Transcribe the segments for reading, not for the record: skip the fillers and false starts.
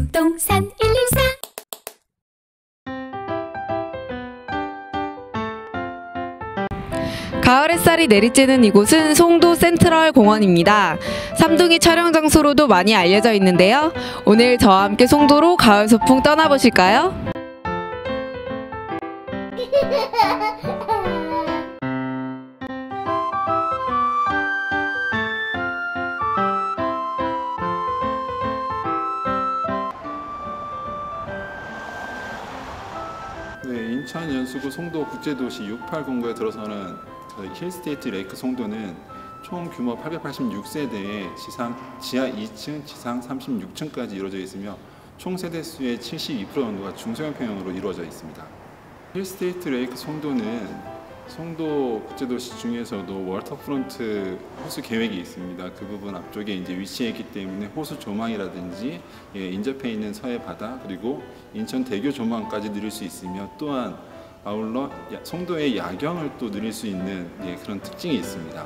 부동산 114. 가을 햇살이 내리쬐는 이곳은 송도 센트럴 공원입니다. 삼둥이 촬영 장소로도 많이 알려져 있는데요. 오늘 저와 함께 송도로 가을 소풍 떠나보실까요? 네, 인천 연수구 송도 국제도시 680구에 들어서는 힐스테이트 레이크 송도는 총 규모 886세대에 지하 2층, 지상 36층까지 이루어져 있으며 총 세대수의 72% 정도가 중소형평형으로 이루어져 있습니다. 힐스테이트 레이크 송도는 송도 국제도시 중에서도 워터프론트 호수 계획이 있습니다. 그 부분 앞쪽에 이제 위치해 있기 때문에 호수 조망이라든지 인접해 있는 서해 바다 그리고 인천 대교 조망까지 누릴 수 있으며 또한 아울러 송도의 야경을 또 누릴 수 있는 그런 특징이 있습니다.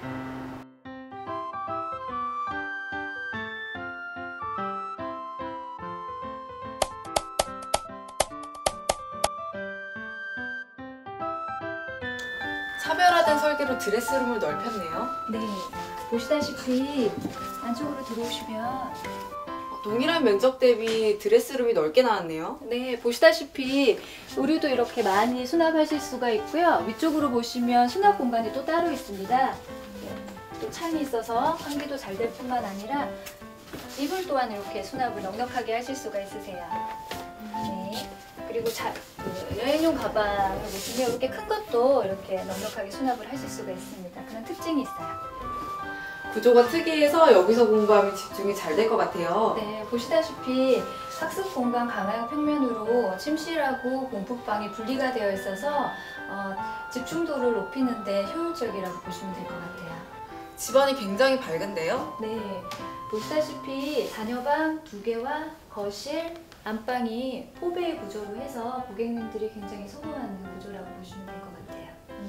차별화된 설계로 드레스룸을 넓혔네요. 네, 보시다시피 안쪽으로 들어오시면 동일한 면적 대비 드레스룸이 넓게 나왔네요. 네, 보시다시피 의류도 이렇게 많이 수납하실 수가 있고요. 위쪽으로 보시면 수납 공간이 또 따로 있습니다. 네, 또 창이 있어서 환기도 잘 될 뿐만 아니라 이불 또한 이렇게 수납을 넉넉하게 하실 수가 있으세요. 네, 그리고 여행용 가방을 보시면 이렇게 큰 것도 이렇게 넉넉하게 수납을 하실 수가 있습니다. 그런 특징이 있어요. 구조가 특이해서 여기서 공부하면 집중이 잘 될 것 같아요. 네, 보시다시피 학습 공간 강화형 평면으로 침실하고 공부방이 분리가 되어 있어서 집중도를 높이는 데 효율적이라고 보시면 될 것 같아요. 집안이 굉장히 밝은데요? 네, 보시다시피 자녀방 2개와 거실, 안방이 포베이 구조로 해서 고객님들이 굉장히 선호하는 구조라고 보시면 될 것 같아요.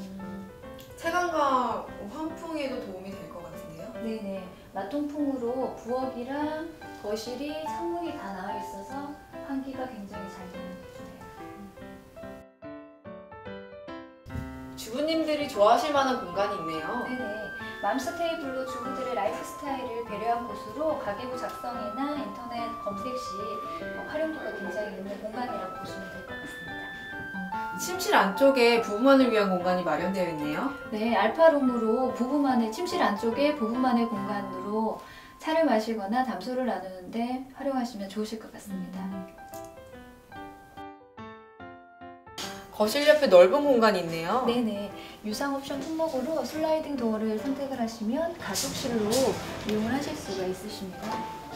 채광과 환풍에도 도움이 될 것 같은데요? 네네, 마통풍으로 부엌이랑 거실이 창문이 다 나와 있어서 환기가 굉장히 잘 되는 구조예요. 주부님들이 좋아하실 만한 공간이 있네요. 네네, 맘스 테이블로 주부들의 라이프 스타일을 배려한 곳으로 가계부 작성이나 인터넷 검색 시 활용도가 굉장히 있는 공간이라고 보시면 될 것 같습니다. 침실 안쪽에 부부만을 위한 공간이 마련되어 있네요. 네, 알파룸으로 부부만의 침실 안쪽에 부부만의 공간으로 차를 마시거나 담소를 나누는데 활용하시면 좋으실 것 같습니다. 거실 옆에 넓은 공간이 있네요. 네네, 유상 옵션 품목으로 슬라이딩 도어를 선택을 하시면 가족실로 이용을 하실 수가 있으십니다.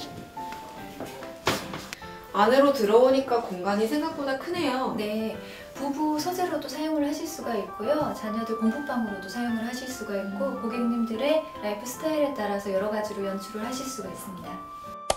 안으로 들어오니까 공간이 생각보다 크네요. 네, 부부 서재로도 사용을 하실 수가 있고요. 자녀들 공부방으로도 사용을 하실 수가 있고 고객님들의 라이프 스타일에 따라서 여러 가지로 연출을 하실 수가 있습니다.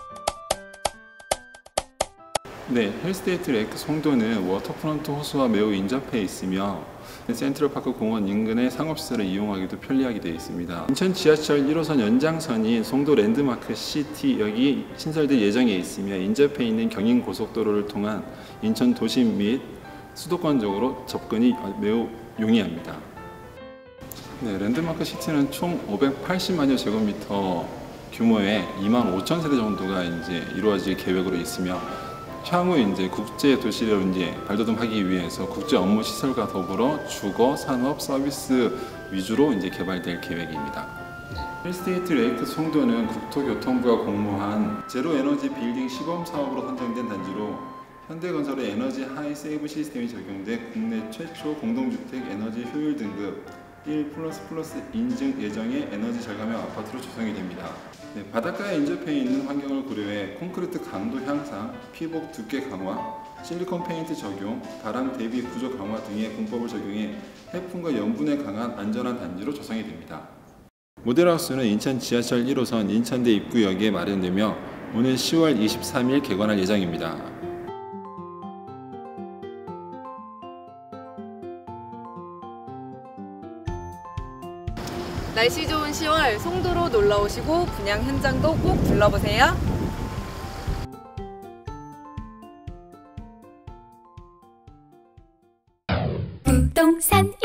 네, 힐스테이트 레이크 송도는 워터프론트 호수와 매우 인접해 있으며 센트럴파크 공원 인근의 상업시설을 이용하기도 편리하게 되어 있습니다. 인천 지하철 1호선 연장선인 송도 랜드마크 시티역이 신설될 예정에 있으며 인접해 있는 경인고속도로를 통한 인천 도심 및 수도권적으로 접근이 매우 용이합니다. 네, 랜드마크 시티는 총 580만여 제곱미터 규모의 25,000세대 정도가 이루어질 계획으로 있으며 향후 국제 도시로 발돋움하기 위해서 국제 업무 시설과 더불어 주거, 산업, 서비스 위주로 개발될 계획입니다. 힐스테이트 레이크 송도는 국토교통부가 공모한 제로 에너지 빌딩 시범 사업으로 선정된 단지로 현대건설의 에너지 하이 세이브 시스템이 적용돼 국내 최초 공동주택 에너지 효율 등급 1++ 인증 예정의 에너지 절감형 아파트로 조성이 됩니다. 네, 바닷가에 인접해 있는 환경을 고려해 콘크리트 강도 향상, 피복 두께 강화, 실리콘 페인트 적용, 바람 대비 구조 강화 등의 공법을 적용해 해풍과 염분에 강한 안전한 단지로 조성이 됩니다. 모델하우스는 인천 지하철 1호선 인천대 입구역에 마련되며 오는 10월 23일 개관할 예정입니다. 날씨 좋은 10월 송도로 놀러오시고 분양 현장도 꼭 둘러보세요. 부동산